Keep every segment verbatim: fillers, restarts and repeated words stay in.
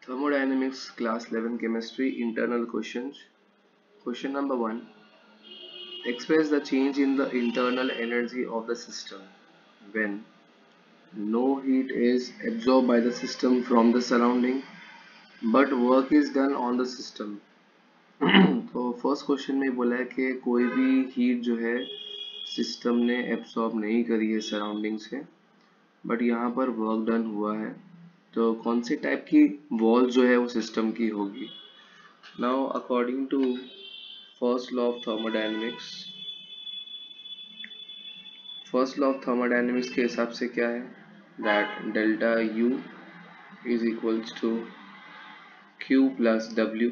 Thermodynamics class eleven chemistry internal questions. Question number one. Express the change in the internal energy of the system when no heat is absorbed by the system from the surrounding but work is done on the system. तो first question में बोला है कि कोई भी heat जो है system ने एब्सॉर्ब नहीं करी है सराउंडिंग से बट यहाँ पर वर्क डन हुआ है, तो कौन सी टाइप की वॉल जो है वो सिस्टम की होगी. Now according to first law of thermodynamics first law of thermodynamics के हिसाब से क्या है that delta U is equals to Q plus W.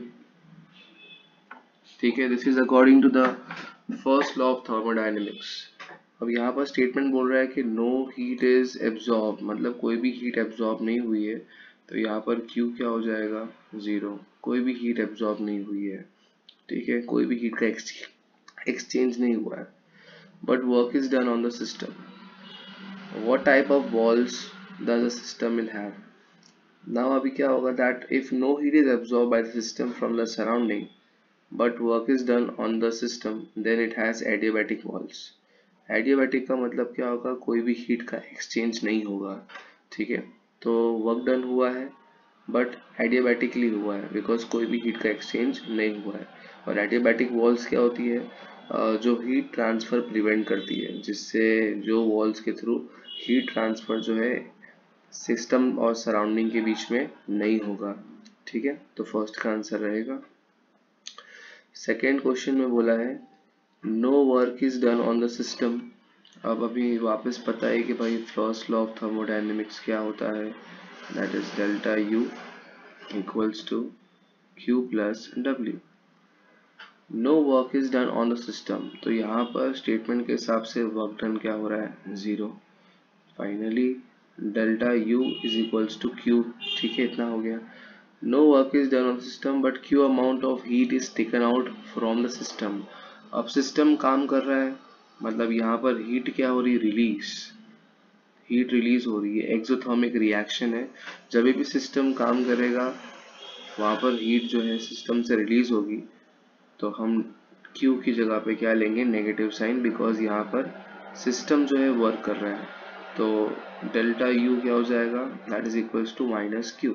ठीक है, this is according to the first law of thermodynamics. अब यहाँ पर स्टेटमेंट बोल रहा है कि नो हीट इज एब्जॉर्ब, मतलब कोई भी हीट एब्जॉर्ब नहीं हुई है, तो यहाँ पर Q क्या हो जाएगा जीरो. कोई भी हीट एब्जॉर्ब नहीं हुई है, ठीक है, कोई भी हीट का एक्सचेंज नहीं हुआ है, but work is done on the system. What type of walls does the system will have. Now अभी क्या होगा that if no heat is absorb by the system from the surrounding but work is done on the system, then it has adiabatic walls. Adiabatic का मतलब क्या होगा, कोई भी heat का एक्सचेंज नहीं होगा. ठीक है, तो वर्क डन हुआ है बट एडियाबैटिकली हुआ है बिकॉज कोई भी हीट का एक्सचेंज नहीं हुआ है. और एडियाबैटिक वॉल्स क्या होती है, जो हीट ट्रांसफर प्रिवेंट करती है, जिससे जो वॉल्स के थ्रू हीट ट्रांसफर जो है सिस्टम और सराउंडिंग के बीच में नहीं होगा. ठीक है, तो फर्स्ट का आंसर रहेगा. सेकेंड क्वेश्चन में बोला है no work is done on the system. अब अभी वापस पता है कि भाई फर्स्ट लॉ ऑफ थर्मोडायनेमिक्स क्या होता है, that is delta U equals to Q plus W. No work is done on the system, तो यहाँ पर स्टेटमेंट के हिसाब से वर्क डन क्या हो रहा है zero. Finally delta U is equals to Q. ठीक है, इतना हो गया. No work is done on the system but Q amount of heat is taken out from the system. अब सिस्टम काम कर रहा है, मतलब यहाँ पर हीट क्या हो रही है, रिलीज, हीट रिलीज हो रही है. एक्सोथर्मिक रिएक्शन है. जब भी सिस्टम काम करेगा वहाँ पर हीट जो है सिस्टम से रिलीज होगी, तो हम Q की जगह पे क्या लेंगे, नेगेटिव साइन, बिकॉज यहाँ पर सिस्टम जो है वर्क कर रहा है. तो डेल्टा U क्या हो जाएगा, that is equals to minus Q.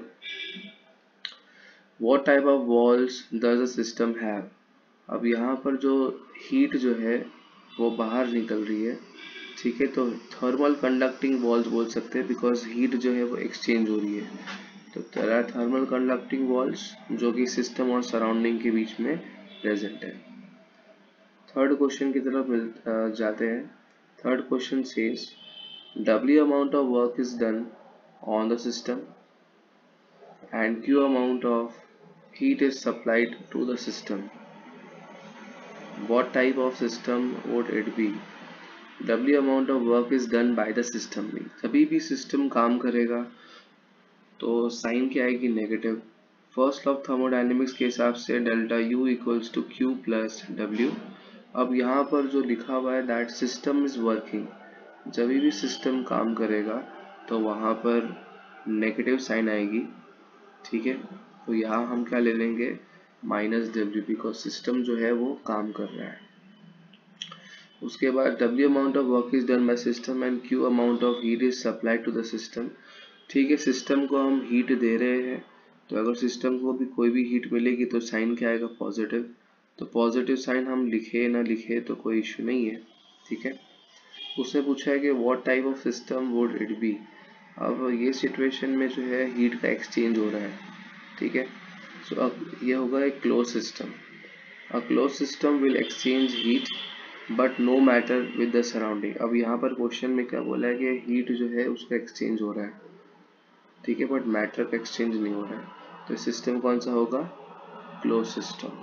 What type of walls does the system have? अब यहाँ पर जो हीट जो है वो बाहर निकल रही है. ठीक है, तो थर्मल कंडक्टिंग वॉल्स बोल सकते हैं बिकॉज हीट जो है वो एक्सचेंज हो रही है. तो तेरा थर्मल कंडक्टिंग वॉल्स जो कि सिस्टम और सराउंडिंग के बीच में प्रेजेंट है. थर्ड क्वेश्चन की तरफ जाते हैं. Third question says W amount of work is done on the system and Q amount of heat is supplied to the system. What type of system would it be? W amount of work is done by the system. जभी भी system काम करेगा तो sign क्या आएगी, negative. First law of thermodynamics के हिसाब से delta U equals to Q plus W. अब यहाँ पर जो लिखा हुआ है दैट सिस्टम इज वर्किंग, जब भी सिस्टम काम करेगा तो वहाँ पर नेगेटिव साइन आएगी. ठीक है, तो यहाँ हम क्या ले लेंगे, माइनस डब्ल्यू, बिकॉज सिस्टम जो है वो काम कर रहा है. उसके बाद W amount of work is done by system and Q amount of heat is supplied to the system. ठीक है, सिस्टम को हम हीट दे रहे हैं, तो अगर सिस्टम को भी कोई भी हीट मिलेगी तो साइन क्या आएगा, पॉजिटिव. तो पॉजिटिव साइन हम लिखे ना लिखे तो कोई इशू नहीं है. ठीक है, उसने पूछा है कि what type of system would it be. अब ये सिचुएशन में जो है हीट का एक्सचेंज हो रहा है. ठीक है, सो अब ये होगा एक close system. A close system will exchange heat but no matter with the surrounding. अब यहाँ पर क्वेश्चन में क्या बोला है कि हीट जो है उसका एक्सचेंज हो रहा है. ठीक है, बट मैटर का एक्सचेंज नहीं हो रहा है. तो सिस्टम कौन सा होगा, close system.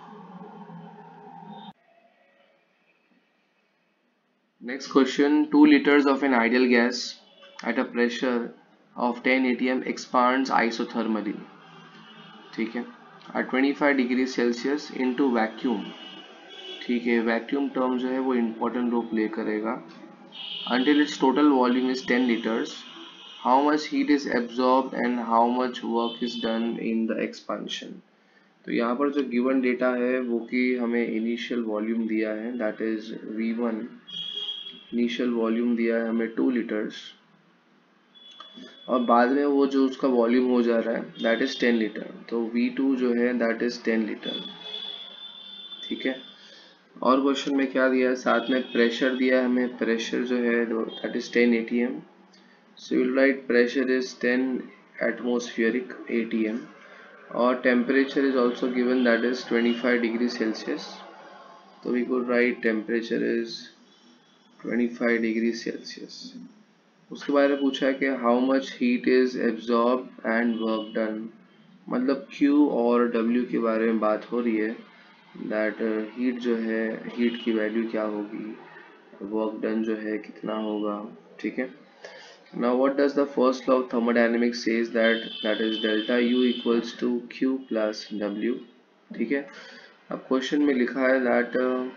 Next question. Two liters of an ideal gas at a pressure of ten atm expands isothermally. ठीक है, at twenty-five degree Celsius into vacuum. ठीक है, वैक्यूम टर्म जो है वो इम्पोर्टेंट रोल प्ले करेगा. until its total volume is ten liters how much heat is absorbed and how much work is done in the expansion. तो यहाँ पर जो गिवन डेटा है वो कि हमें इनिशियल वॉल्यूम दिया है that is V one, initial volume दिया है हमें टू लीटर्स, और बाद में वो जो उसका वॉल्यूम हो जा रहा है दैट इज टेन लीटर, तो वी टू जो है दैट इज टेन लीटर। ठीक है, और क्वेश्चन में क्या दिया है, साथ में प्रेशर दिया है हमें, प्रेशर जो है that is ten A T M, so will write pressure is ten atmospheric A T M, और temperature is also given that is twenty five degree Celsius, तो we could write temperature is twenty five degree Celsius. उसके बारे में पूछा है कि how much heat is absorb and work done, मतलब Q और W के बारे में बात हो रही है, दैट हीट जो है, हीट की वैल्यू क्या होगी, वर्क डन जो है कितना होगा। ठीक है, now what does the first law of thermodynamics says that that is delta U equals to Q plus W। ठीक है, अब क्वेश्चन में लिखा है that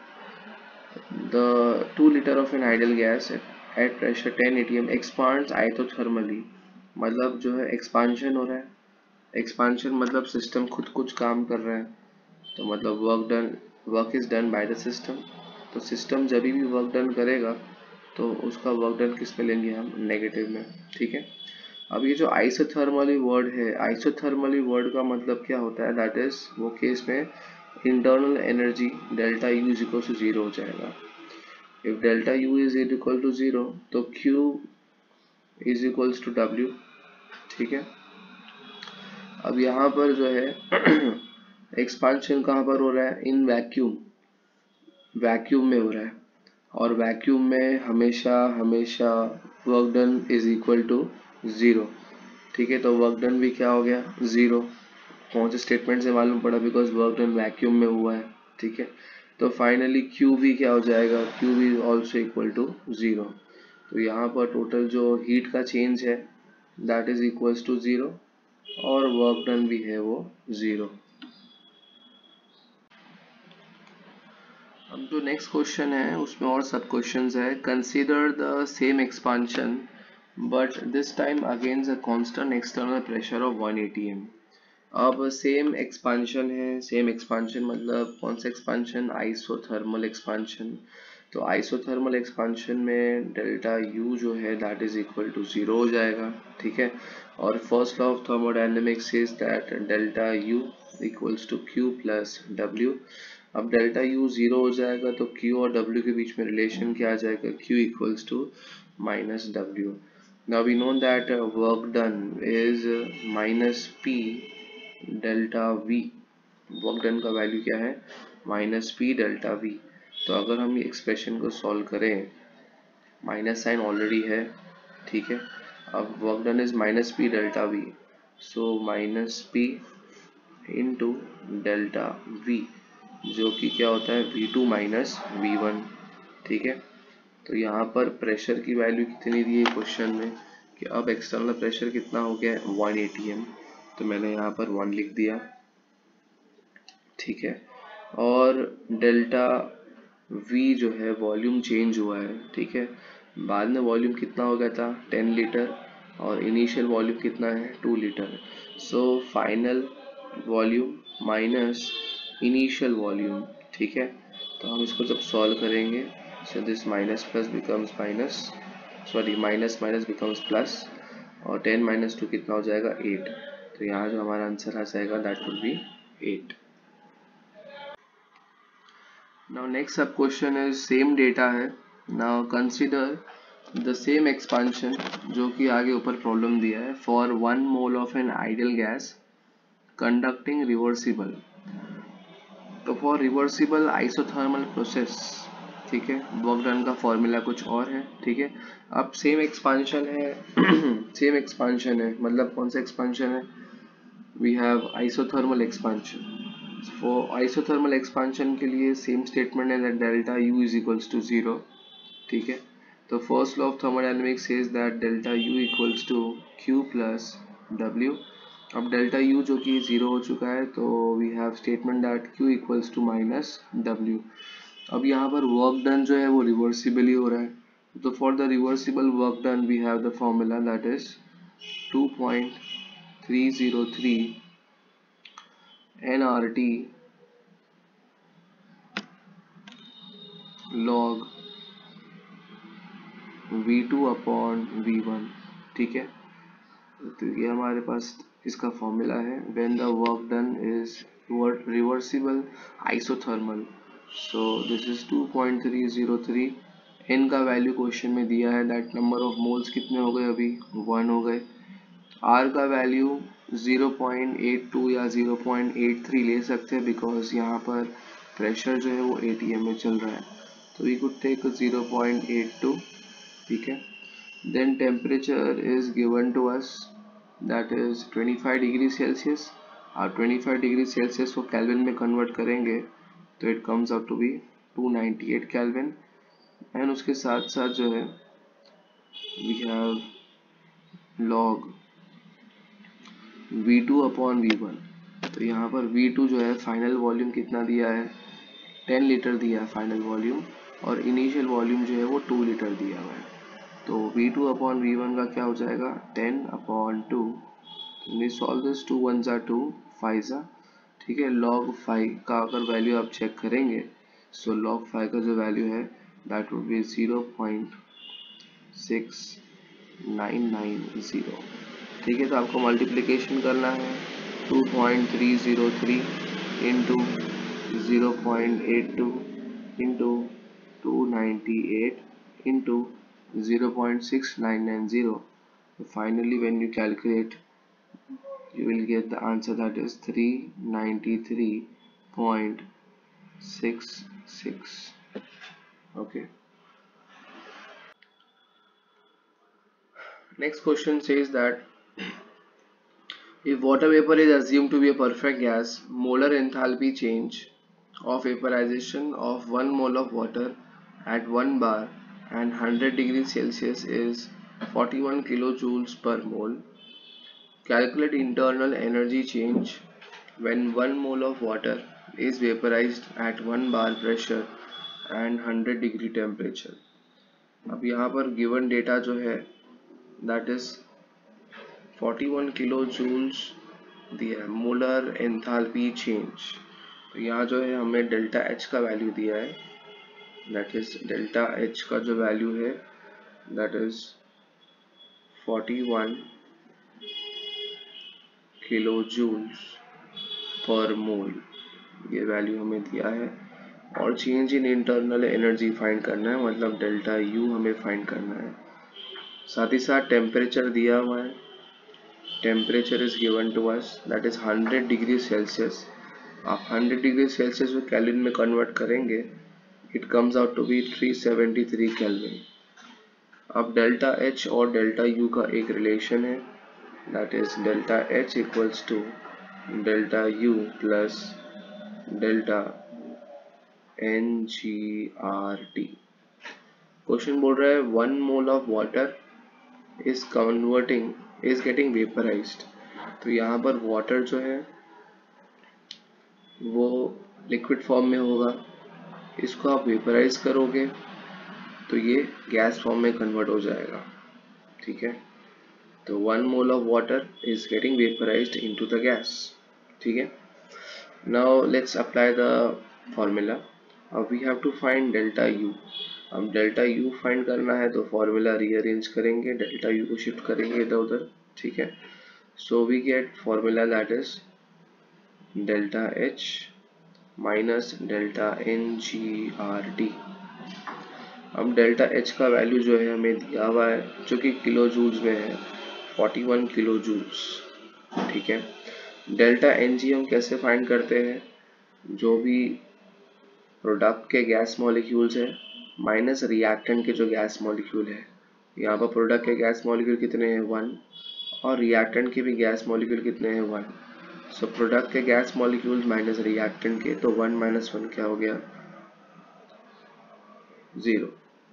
the two liter of an ideal gas at pressure ten A T M expands isothermally, मतलब जो है expansion हो रहा है, एक्सपांशन मतलब सिस्टम खुद कुछ काम कर रहा है, तो मतलब work done, work is done by the system, तो सिस्टम जब भी वर्क डन करेगा तो उसका वर्क डन किस में लेंगे हम, नेगेटिव में। ठीक है, अब ये जो आइसोथर्मली वर्ड है, आइसोथर्मली वर्ड का मतलब क्या होता है, दैट इज वो केस में internal energy delta U is equal to zero हो जाएगा। If delta U is equal to zero तो Q is equals to W। ठीक है, अब यहाँ पर जो है एक्सपांशन कहाँ पर हो रहा है, इन वैक्यूम, वैक्यूम में हो रहा है, और वैक्यूम में हमेशा हमेशा work done is equal to zero. ठीक है, तो वर्क डन भी क्या हो गया, जीरो। कौन से स्टेटमेंट से मालूम पड़ा, बिकॉज वर्क डन वैक्यूम में हुआ है। ठीक है, तो फाइनली Q भी क्या हो जाएगा, Q भी ऑल्सो इक्वल टू जीरो। तो यहाँ पर टोटल जो हीट का चेंज है that is equals to zero, और वर्क डन भी है वो जीरो। अब जो नेक्स्ट क्वेश्चन है उसमें और सब क्वेश्चंस है, consider the same expansion but this time against a constant external pressure of one A T M. अब सेम एक्सपांशन है, सेम एक्सपांशन मतलब कौन सा एक्सपांशन, आइसोथर्मल एक्सपांशन। तो आइसोथर्मल एक्सपांशन में डेल्टा U जो है that is equal to zero हो जाएगा। ठीक है, और first law of thermodynamics is that delta U equals to Q plus W। अब डेल्टा U जीरो हो जाएगा तो Q और W के बीच में रिलेशन क्या आ जाएगा, Q equals to minus W। Now we know that uh, work done is uh, minus P delta V, work done का वैल्यू क्या है, माइनस पी डेल्टा वी। तो अगर हम ये एक्सप्रेशन को सॉल्व करें, माइनस साइन ऑलरेडी है। ठीक है, अब work done is minus P delta V, so minus P into delta V, जो कि क्या होता है V two minus V one. ठीक है, तो यहाँ पर प्रेशर की वैल्यू कितनी दी है क्वेश्चन में, कि अब एक्सटर्नल प्रेशर कितना हो गया है वन ए टी एम, तो मैंने यहाँ पर वन लिख दिया। ठीक है, और डेल्टा V जो है वॉल्यूम चेंज हुआ है। ठीक है, बाद में वॉल्यूम कितना हो गया था टेन लीटर, और इनिशियल वॉल्यूम कितना है two liter, so final volume minus initial volume. ठीक है, तो हम इसको जब सॉल्व करेंगे, so this minus plus becomes minus, sorry minus minus becomes plus, और टेन माइनस टू कितना हो जाएगा एट, तो यहाँ जो हमारा आंसर आ जाएगा that will be eight. Now next sub question is same data है, now consider the same expansion जो कि आगे ऊपर प्रॉब्लम दिया है, for one mole of an ideal gas conducting reversible. तो फॉर रिवर्सिबल आइसोथर्मल प्रोसेस, ठीक है, वर्क डन का फॉर्मूला कुछ और है। ठीक है, अब सेम एक्सपांशन है सेम एक्सपांशन है, मतलब कौन सा एक्सपांशन है, we have isothermal expansion. For isothermal expansion के लिए सेम स्टेटमेंट है that delta U is equals to zero. ठीक है, तो first law of thermodynamics says that delta U equals to Q plus W। अब डेल्टा U जो कि zero हो चुका है, तो we have statement that Q equals to minus W। अब यहाँ पर वर्क डन जो है वो रिवर्सिबली हो रहा है, तो for the reversible work done we have the formula that is two point three zero three n R T log V two upon V one. ठीक है, तो ये हमारे पास इसका फॉर्मूला है। When the work done is reversible isothermal, so this is two point three zero three. N का value question में दिया है, दैट नंबर ऑफ मोल्स कितने हो गए, अभी वन हो गए। आर का value zero point eight two या ज़ीरो पॉइंट एट थ्री ले सकते हैं, बिकॉज यहाँ पर प्रेशर जो है वो एटीएम में चल रहा है, तो we could take zero point eight two. ठीक है, then temperature is given to us, that is twenty five degree Celsius. और ट्वेंटी फाइव डिग्री सेल्सियस को केल्विन में कन्वर्ट करेंगे तो it comes out to be two ninety eight Kelvin. And उसके साथ साथ जो है we have log V two upon V one. तो यहाँ पर वी टू जो है फाइनल वॉल्यूम कितना दिया है, टेन लीटर दिया है फाइनल वॉल्यूम, और इनिशियल वॉल्यूम जो है वो टू लीटर दिया हुआ है। तो V two upon V one का क्या हो जाएगा, ten upon two. Solve this, two one ज़ा टू, फाइव ज़ा। ठीक है, लॉग फाइव का अगर वैल्यू आप चेक करेंगे, सो लॉग फाइव का जो वैल्यू है that would be zero point six nine nine zero. ठीक है, तो आपको मल्टीप्लिकेशन करना है two point three zero three into zero point eight two into two ninety eight into zero point six nine nine zero. Finally, when you calculate, you will get the answer, that is three ninety-three point six six. Okay. Next question says that if water vapor is assumed to be a perfect gas, molar enthalpy change of vaporization of one mole of water at one bar and one hundred degrees Celsius is forty-one kilojoules per mole. Calculate internal energy change when one mole of water is vaporized at one bar pressure and one hundred degree temperature. अब यहाँ पर given data जो है that is forty-one kilojoules दिया है, molar enthalpy change. तो यहाँ जो है हमें डेल्टा एच का वैल्यू दिया है, दैट इज डेल्टा एच का जो वैल्यू है दैट इज forty-one kilojoules पर मोल, ये वैल्यू हमें दिया है। और change in internal energy find करना है, मतलब डेल्टा यू हमें फाइंड करना है। साथ ही साथ टेम्परेचर दिया हुआ है, temperature is given to us, that is hundred degree Celsius. आप हंड्रेड डिग्री सेल्सियस को केल्विन में कन्वर्ट करेंगे, it comes out to be three seventy three Kelvin. अब डेल्टा एच और डेल्टा यू का एक रिलेशन है, that is delta H equals to delta U plus delta N G R T. Question बोल रहा है one mole of water is converting is getting vaporized. तो यहाँ पर वाटर जो है वो लिक्विड फॉर्म में होगा, इसको आप वेपराइज करोगे तो ये गैस फॉर्म में कन्वर्ट हो जाएगा। ठीक है, तो one mole of water is getting vaporised into the gas. ठीक है, now let's apply the formula. अब we have to find delta U. अब डेल्टा यू फाइंड करना है तो फॉर्मूला रीअरेंज करेंगे, डेल्टा यू को शिफ्ट करेंगे इधर उधर। ठीक है, so we get formula that is delta H minus delta N G R T. अब डेल्टा एच का वैल्यू जो है हमें दिया हुआ है, जो कि किलो जूल्स में है, forty-one किलो जूल्स। ठीक है, डेल्टा एन जी हम कैसे फाइंड करते हैं, जो भी प्रोडक्ट के गैस मॉलिक्यूल्स है माइनस रिएक्टेंट के जो गैस मॉलिक्यूल है। यहाँ पर प्रोडक्ट के गैस मॉलिक्यूल कितने हैं, वन, और रिएक्टेंट के भी गैस मॉलिक्यूल कितने हैं, वन। सो प्रोडक्ट के गैस मॉलिक्यूल माइनस रिएक्टेंट के, तो वन माइनस वन क्या हो गया, zero.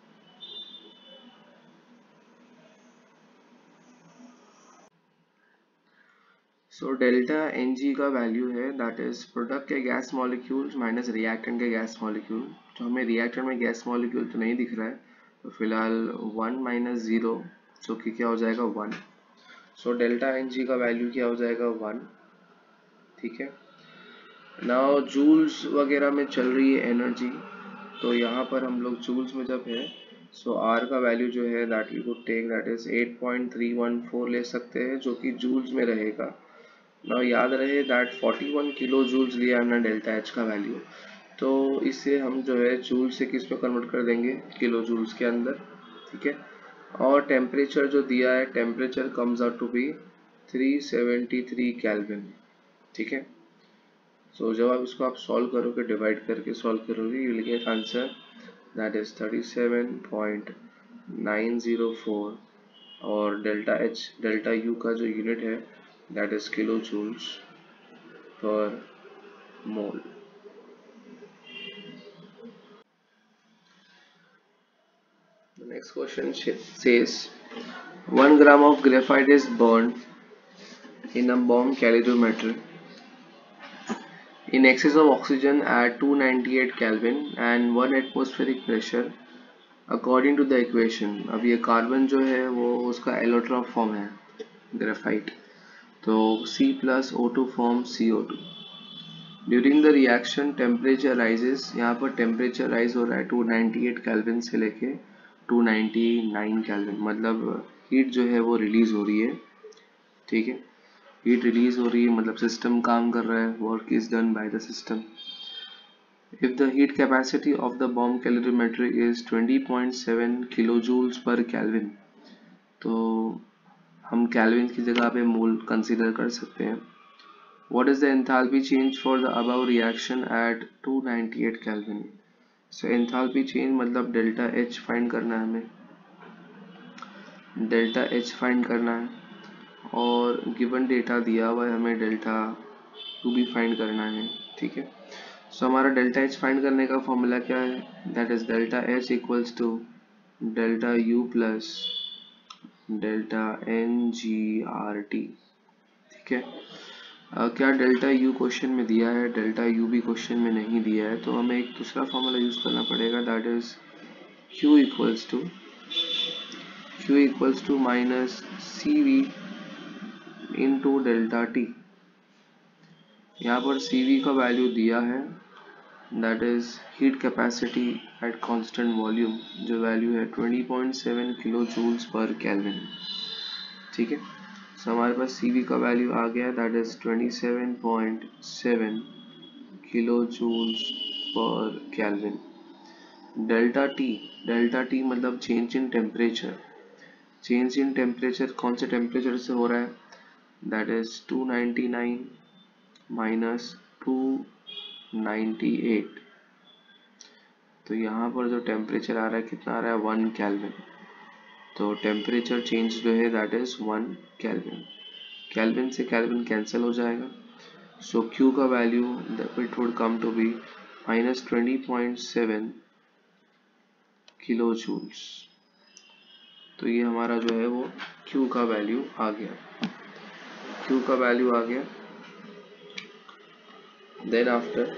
So delta N G का वैल्यू है दैट इज प्रोडक्ट के गैस मॉलिक्यूल्स माइनस रिएक्टेंट के गैस मॉलिक्यूल। तो हमें रिएक्टेंट में गैस मॉलिक्यूल तो नहीं दिख रहा है, तो फिलहाल वन माइनस जीरो जो कि क्या हो जाएगा, one. So delta N G का वैल्यू क्या हो जाएगा वन, ठीक है। नाउ जूल्स वगैरह में चल रही है एनर्जी, तो यहाँ पर हम लोग जूल्स में जब है सो आर का वैल्यू जो है that we could take that is eight point three one four ले सकते हैं, जो कि जूल्स में रहेगा। नाउ याद रहे that forty one kilo joules लिया हमने डेल्टा एच का वैल्यू, तो इससे हम जो है जूल से किस में कन्वर्ट कर देंगे, किलो जूल्स के अंदर, ठीक है। और टेम्परेचर जो दिया है, temperature comes out to be three seventy three kelvin, ठीक है। सो so, जब आप इसको आप सॉल्व करोगे, डिवाइड करके सॉल्व करोगे, you will get answer that is thirty seven point nine zero four, और डेल्टा एच डेल्टा यू का जो यूनिट है that is kilo joules per mole. The next question says one gram of graphite is burned in a bomb calorimeter in excess of oxygen at two ninety-eight Kelvin and one atmospheric pressure according to the equation। अब ये carbon जो है वो उसका allotrope form है graphite, तो C plus O two form C O two. During the reaction temperature rises, यहाँ पर टेम्परेचर राइज हो रहा है टू नाइन्टी एट केल्विन से लेके टू नाइन्टी नाइन केल्विन, मतलब हीट जो है वो रिलीज हो रही है, ठीक है। हीट रिलीज हो रही है मतलब सिस्टम काम कर रहा है, work is done by the system. If the heat capacity of the bomb calorimetry is twenty point seven kilo joules per kelvin, तो हम केल्विन की जगह पे मोल कंसीडर कर सकते हैं। What is the enthalpy change for the above reaction at two ninety eight kelvin. So enthalpy change मतलब delta H find करना है हमें, डेल्टा एच फाइंड करना है, और गिवन डेटा दिया हुआ है हमें डेल्टा यू भी फाइंड करना है, ठीक है। सो हमारा डेल्टा एच फाइंड करने का फॉर्मूला क्या है, that is delta H equals to delta U plus delta N G R T, ठीक है। Uh, क्या डेल्टा यू क्वेश्चन में दिया है, डेल्टा यू भी क्वेश्चन में नहीं दिया है, तो हमें एक दूसरा फॉर्मूला यूज करना पड़ेगा, that is Q equals to Q equals to minus C V into delta T. यहाँ पर सी वी का वैल्यू दिया है that is heat capacity at constant volume, जो वैल्यू है twenty point seven kilo joules per kelvin, ठीक है। सो हमारे पास सी वी का वैल्यू आ गया that is twenty seven point seven kilo joules per kelvin. Delta T, delta T मतलब change in temperature, change in temperature कौन से टेम्परेचर से हो रहा है, that is two ninety nine minus two ninety eight, तो यहाँ पर जो टेम्परेचर आ रहा है कितना आ रहा है वन केल्विन, तो टेम्परेचर चेंज जो है that is one kelvin. Kelvin से केल्विन कैंसिल हो जाएगा, सो Q का value it would come to be minus twenty point seven kilo joules, तो ये हमारा जो है वो Q का वैल्यू आ गया, Q का वैल्यू आ गया। देन आफ्टर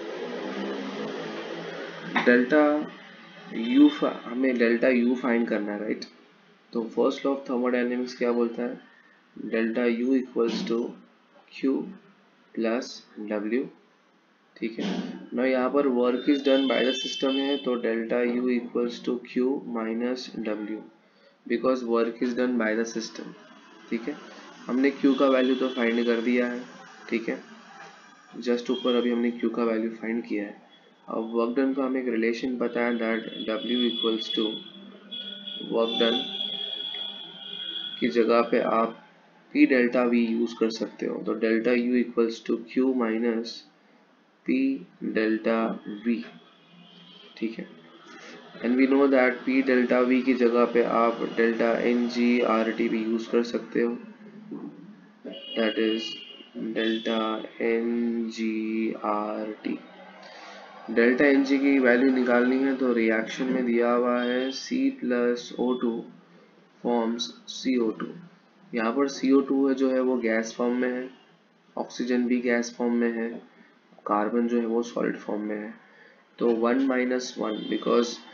डेल्टा U, हमें डेल्टा U फाइंड करना है, राइट। तो फर्स्ट लॉ ऑफ थर्मोडायनेमिक्स क्या बोलता है, delta U equals to Q plus W, ठीक है ना। यहाँ पर work is done by the system है, तो delta U equals to Q minus W, because work is done by the system, ठीक है। हमने Q का वैल्यू तो फाइंड कर दिया है, ठीक है, जस्ट ऊपर अभी हमने Q का वैल्यू फाइंड किया है। अब वर्क डन का हमें एक रिलेशन पता है that W equals to work done की जगह पे आप P डेल्टा V यूज कर सकते हो, तो delta U equals to Q minus P delta V, ठीक है। And we know that P delta V की जगह पे आप delta N G R T भी यूज कर सकते हो, that is delta N G R T. Delta N G की वैल्यू निकालनी है, तो रिएक्शन में दिया हुआ है C plus O two forms C O two. यहाँ पर सी ओ टू है जो है वो गैस फॉर्म में है, ऑक्सीजन भी गैस फॉर्म में है, कार्बन जो है वो सॉलिड फॉर्म में है, तो one minus one, because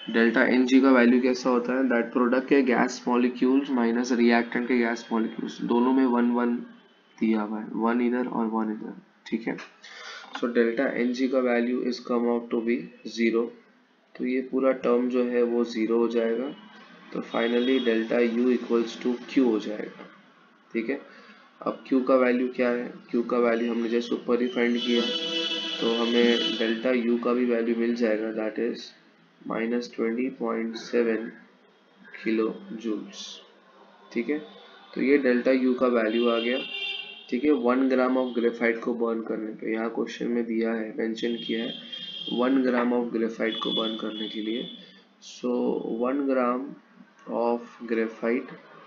delta N G का वैल्यू कैसा होता है, दैट प्रोडक्ट के गैस मॉलिक्यूल्स माइनस रिएक्टेंट के गैस मॉलिक्यूल्स, दोनों में वन वन दिया हुआ है, वन इधर और वन इधर, ठीक है। सो डेल्टा एन जी का value is come out to be zero, तो ये पूरा टर्म जो है वो जीरो हो जाएगा। तो finally delta U equals to Q हो जाएगा, ठीक है। अब क्यू का वैल्यू क्या है, क्यू का वैल्यू हमने जैसे ऊपर ही फाइंड किया, तो हमें डेल्टा यू का भी वैल्यू मिल जाएगा, that is minus twenty point seven kilo joules, ठीक है। तो ये डेल्टा यू का वैल्यू आ गया, ठीक है। वन ग्राम ऑफ ग्रेफाइट को बर्न करने पे, यहाँ क्वेश्चन में दिया है, मेंशन किया है वन ग्राम ऑफ ग्रेफाइट को बर्न करने के लिए। So one gram of graphite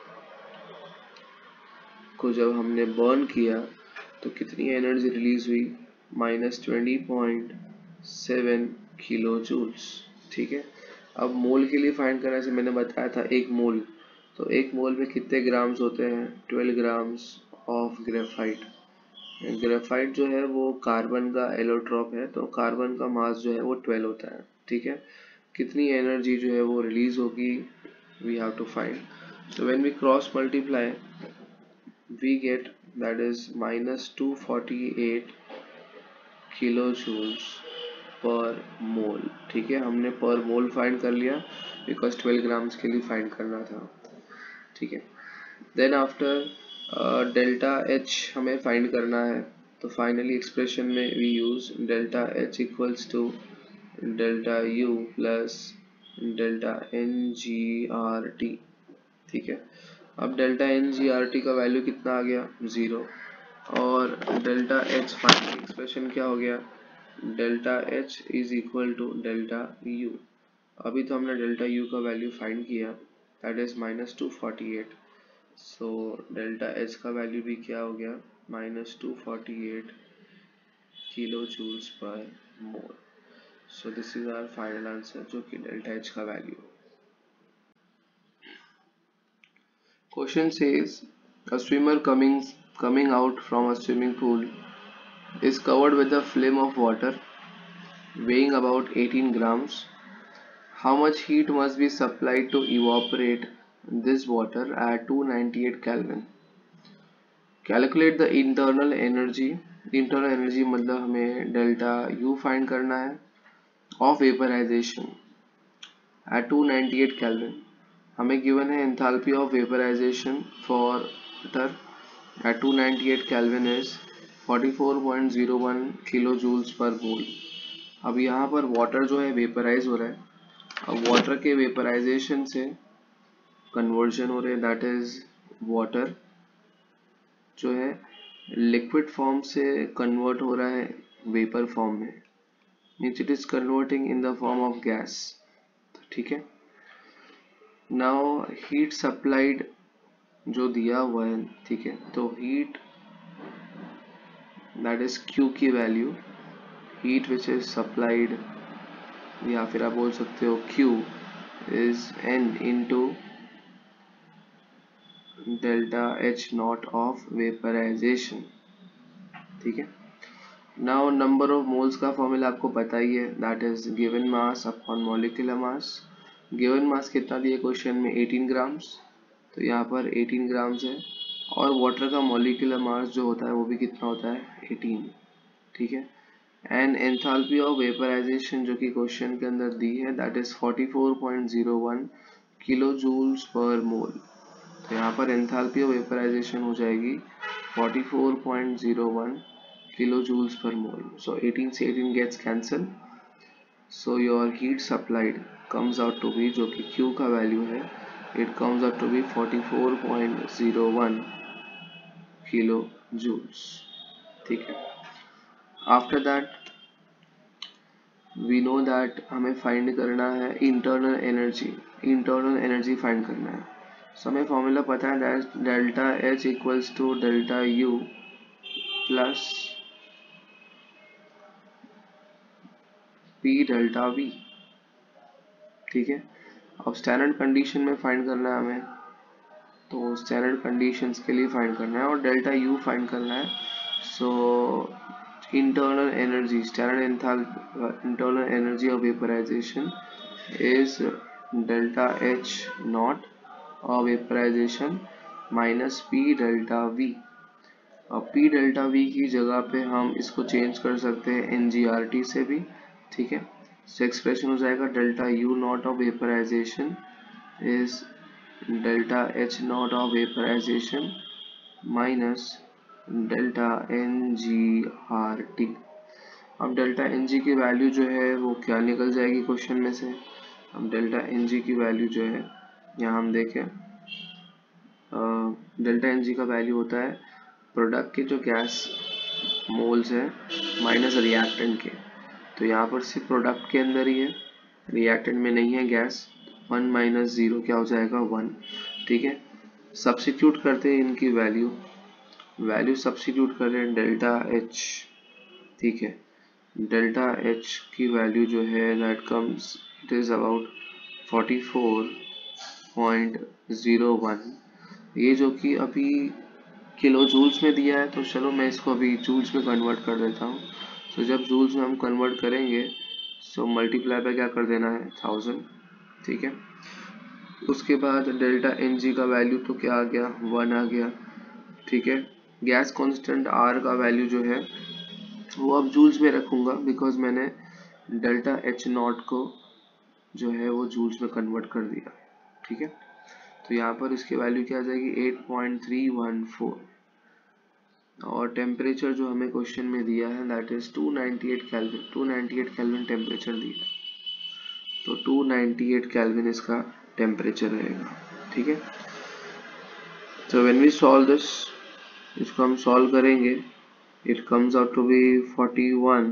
को जब हमने बर्न किया तो कितनी एनर्जी रिलीज हुई, minus twenty point seven kilo joules, ठीक है। अब मोल के लिए फाइंड करने से मैंने बताया था एक मोल, तो एक मोल में कितने ग्राम्स होते हैं, twelve grams of graphite. Graphite जो है वो कार्बन का एलोट्रॉप है, तो कार्बन का मास जो है वो ट्वेल्व होता है, ठीक है। कितनी एनर्जी जो है वो रिलीज होगी, we have to find. So when we cross multiply we get that is minus two hundred forty-eight kilojoules पर मोल, ठीक है। हमने पर मोल फाइंड कर लिया बिकॉज ट्वेल्व ग्राम्स के लिए फाइंड करना था, ठीक है। देन आफ्टर डेल्टा एच हमें फाइंड करना है, तो फाइनली एक्सप्रेशन में we use delta H equals to delta U plus delta N G R T, ठीक है। अब delta N G R T का वैल्यू कितना आ गया, जीरो, और डेल्टा एच फाइनल एक्सप्रेशन क्या हो गया, delta H is equal to delta U. अभी तो हमने डेल्टा यू का वैल्यू फाइंड किया, that is minus two forty eight. So delta H का वैल्यू भी क्या हो गया, minus two forty eight kilo joules per mole. So this is our final answer, जो कि डेल्टा एच का value. Question says a swimmer coming coming out from a swimming pool is covered with a film of water weighing about eighteen grams. How much heat must be supplied to evaporate this water at two hundred ninety-eight Kelvin? Calculate the internal energy. Internal energy मतलब हमें delta U find करना है of vaporization at two hundred ninety-eight Kelvin. हमें given है enthalpy of vaporisation for water at two hundred ninety-eight Kelvin is forty-four point zero one kilo joules per mole. अब यहाँ पर water जो है vaporise हो रहा है, अब वाटर के वेपराइजेशन से कन्वर्जन हो रहे हैं, दैट इज वाटर जो है लिक्विड फॉर्म से कन्वर्ट हो रहा है वेपर फॉर्म में, means it is converting in the form of gas, ठीक है। नाउ हीट सप्लाइड जो दिया हुआ है, ठीक है, तो हीट दैट इज Q की value, heat which is supplied, या फिर आप बोल सकते हो Q is N into delta H naught of vaporisation, ठीक है। नाउ नंबर ऑफ मोल्स का फॉर्मूला आपको पता ही है, that is given mass upon molecular mass. Given mass कितना दिया क्वेश्चन में, एटीन ग्राम्स, तो यहाँ पर एटीन ग्राम्स है, और वाटर का मॉलिक्यूलर मास जो होता है वो भी कितना होता है, एटीन, ठीक है। एंड एंथैल्पी ऑफ वेपराइजेशन जो कि क्वेश्चन के अंदर दी है, that is forty four point zero one kilo joules per mole. तो यहाँ पर एंथैल्पी ऑफ वेपराइजेशन हो जाएगी forty four point zero one kilo joules per mole. So eighteen से eighteen gets cancel, so your heat supplied comes out to be, जो कि Q का value है, it comes out to be forty-four point zero one kilo joules, ठीक है। After that we know that हमें find करना है internal energy, internal energy find करना है। सो हमें फॉर्मूला पता है, that delta H equals to delta U plus P delta V, ठीक है। अब स्टैंडर्ड कंडीशन में फाइंड करना है हमें, तो स्टैंडर्ड कंडीशंस के लिए फाइंड करना है और डेल्टा यू फाइंड करना है। So internal energy, standard enthalpy internal energy of vaporisation is delta H naught of vaporization minus P delta V। अब P डेल्टा V की जगह पे हम इसको चेंज कर सकते हैं N G R T से भी, ठीक है। सो एक्सप्रेशन हो जाएगा delta U naught of vaporisation is delta H naught of vaporisation minus delta N G R T। अब डेल्टा N G की वैल्यू जो है वो क्या निकल जाएगी क्वेश्चन में से। अब डेल्टा N G की वैल्यू जो है यहाँ हम देखें, डेल्टा N G का वैल्यू होता है प्रोडक्ट के जो गैस मोल्स है माइनस रिएक्टेंट के। तो यहाँ पर सिर्फ प्रोडक्ट के अंदर ही है, रिएक्टेंट में नहीं है गैस। वन माइनस जीरो क्या हो जाएगा, वन, ठीक है। सब्स्टिट्यूट करते हैं इनकी वैल्यू, वैल्यू सब्स्टिट्यूट कर रहे हैं डेल्टा एच, ठीक है। डेल्टा एच की वैल्यू जो है that comes it is about forty four point zero one. ये जो कि अभी किलो जूल्स में दिया है, तो चलो मैं इसको अभी जूल्स में कन्वर्ट कर देता हूँ। तो जब जूल्स में हम कन्वर्ट करेंगे सो मल्टीप्लाई पे क्या कर देना है, थाउजेंड, ठीक है। उसके बाद डेल्टा एन जी का वैल्यू तो क्या आ गया, वन आ गया, ठीक है। गैस कांस्टेंट आर का वैल्यू जो है वो अब जूल्स में रखूँगा बिकॉज मैंने डेल्टा एच नॉट को जो है वो जूल्स में कन्वर्ट कर दिया, ठीक है। तो यहाँ पर इसकी वैल्यू क्या आ जाएगी, eight point three one four. और टेम्परेचर जो हमें क्वेश्चन में दिया है that is two ninety eight kelvin, two ninety eight kelvin temperature दिया है, तो टू नाइंटी एट केल्विन इसका टेम्परेचर रहेगा, ठीक है। तो व्हेन वी सॉल्व दिस, इसको हम सॉल्व करेंगे, it comes out to be forty one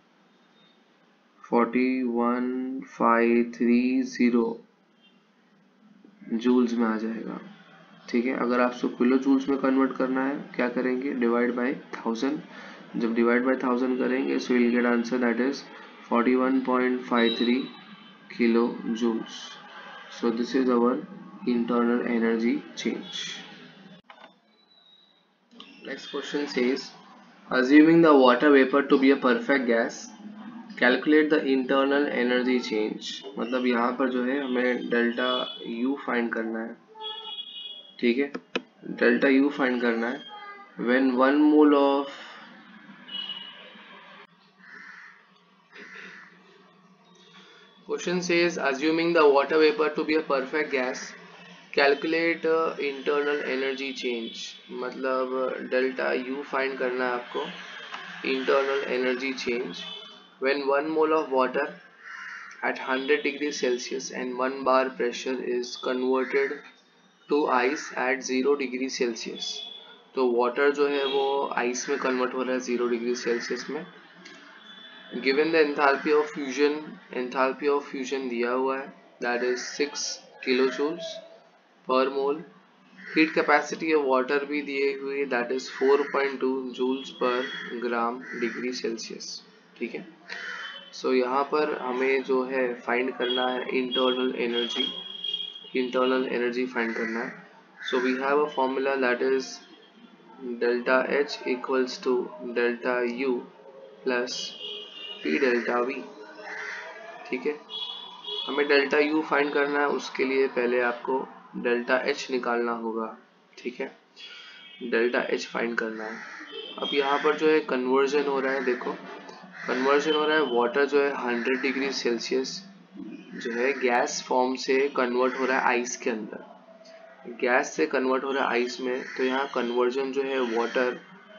five three zero joules में आ जाएगा, ठीक है। अगर आपको किलो जूल्स में कन्वर्ट करना है क्या करेंगे, डिवाइड बाय थाउजेंड। जब डिवाइड बाय थाउजेंड करेंगे so will get answer that is forty one point five three kilo joules. So this is our internal energy change. Next question says assuming the water vapor to be a perfect gas calculate the internal energy change. मतलब यहाँ पर जो है हमें delta U find करना है, ठीक है। डेल्टा यू फाइंड करना है when one mole of question says assuming the water vapor to be a perfect gas calculate internal energy change. मतलब डेल्टा यू फाइंड करना है आपको internal energy change when one mole of water at one hundred degrees Celsius and one bar pressure is converted to ice at zero degree Celsius। तो water जो है वो ice में convert हो रहा है zero degree Celsius में। given the enthalpy of fusion, enthalpy of fusion दिया हुआ है that is six kilojoules per mole। heat capacity of water भी दिए हुए that is four point two joules per gram degree Celsius, ठीक है। So so, यहाँ पर हमें जो है फाइंड करना है internal energy, internal energy find करना है। So we have a formula that is delta H equals to delta U plus P delta V, ठीक है। हमें डेल्टा यू फाइंड करना है, उसके लिए पहले आपको डेल्टा एच निकालना होगा, ठीक है। डेल्टा एच फाइंड करना है। अब यहाँ पर जो है कन्वर्जन हो रहा है, देखो कन्वर्जन हो रहा है, वाटर जो है हंड्रेड डिग्री सेल्सियस जो है गैस फॉर्म से कन्वर्ट हो रहा है आइस के अंदर, गैस से कन्वर्ट हो रहा है आइस में। तो यहाँ कन्वर्जन जो है वाटर